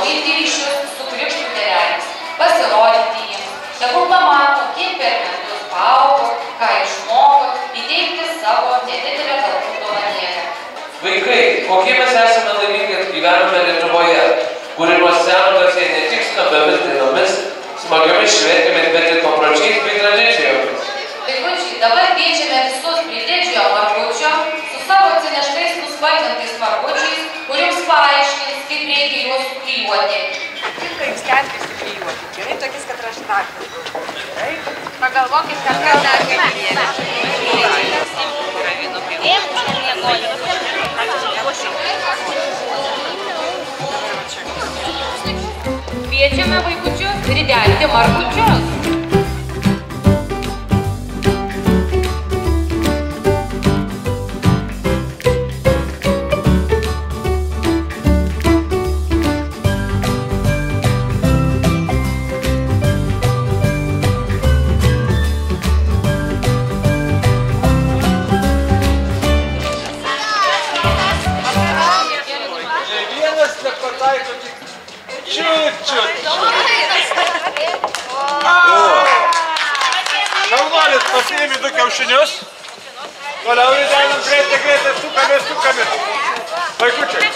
užmauginti ryšius su krikštų tėveliais, pasirodyti jiems, tegul pamato, kiek per metus paaugo, ką išmoko, įteikti savo nedidelę galbūt dovanėlę. Vaikai, kokie mes esame laimingi, kad gyvename Lietuvoje, kuri nuo seno garsėja ne tik skambiomis dainomis, smagiomis šventėmis, bet ir papročiais bei tradicijomis. Vaikučiai, dabar kviečiame visus prie didžiojo margučio su savo atsineštais nuspalvintais margučiais, kuriems paaiškins, kaip reikia juos suklijuoti. Tinka jums keltis suklijuoti. Gerai, tokiais, kad raštaklis. Gerai. Pagalvokit, kad dar negalėlė. Kviečiame vaikučius ridelti margučius. Šaunuolis pasiėmė 2 kiaušinius. Toliau įdėlėm greitai, sukamės. Vaikučiai.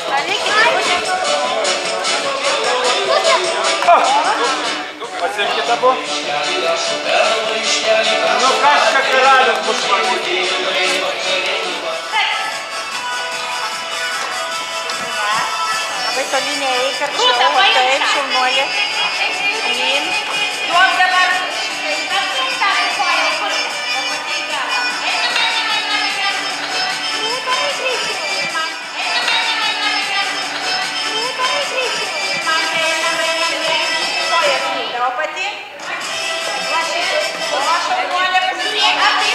Pasiimkite abu. Nu kažką karalius bus svarbu. Labai toli neeik, arčiau, taip, šaunuolė. Amin. Duok dabar. O pati? O šaunuolė pasižiūrėk.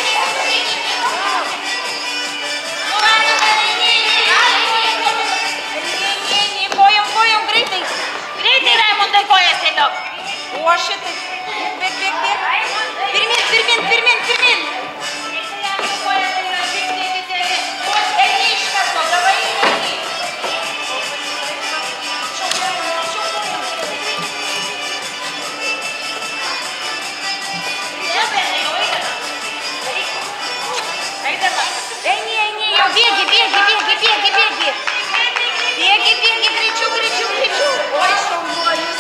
Kojom, greitai. Greitai, Raimundai, kojas tiesiog. O šitai. Bėg. Pirmin. Eini iš karto, davai eini. Eini, jau bėgi. Bėgi, greičiau. Oi, šaunuolis,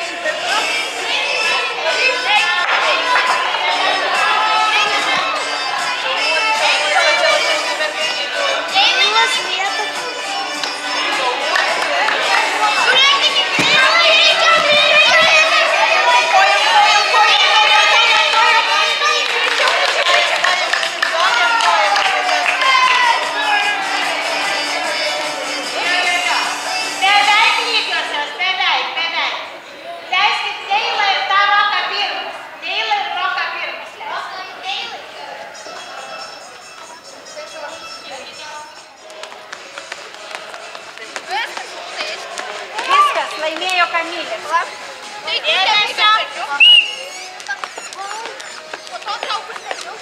laimėjo Kamilė. Tai dėmesio. Po to traukus nežiau.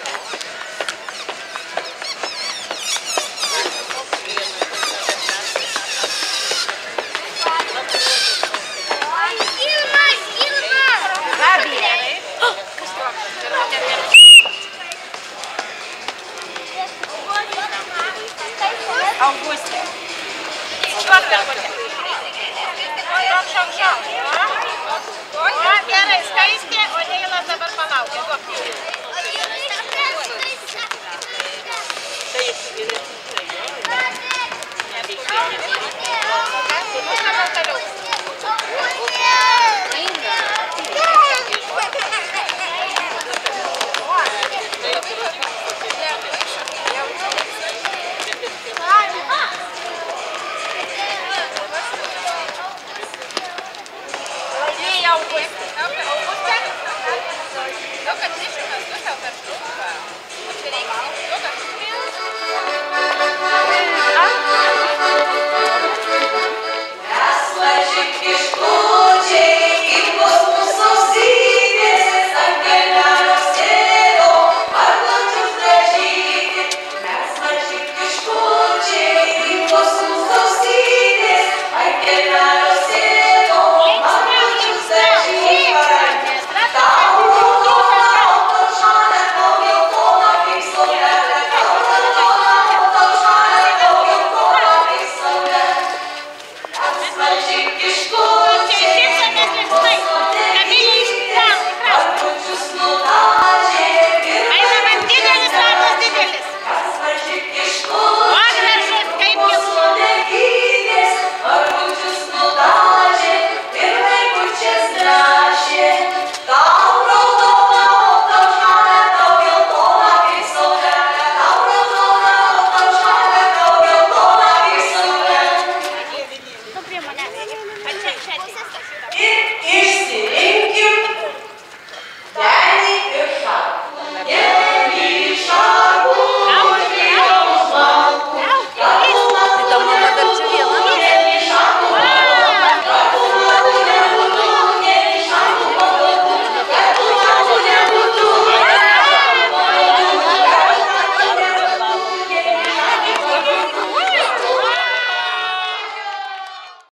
Gabija. Augustė. Švartelkotė. Šok. Gerai, Skaistė, o Neilas dabar palaukė. Tai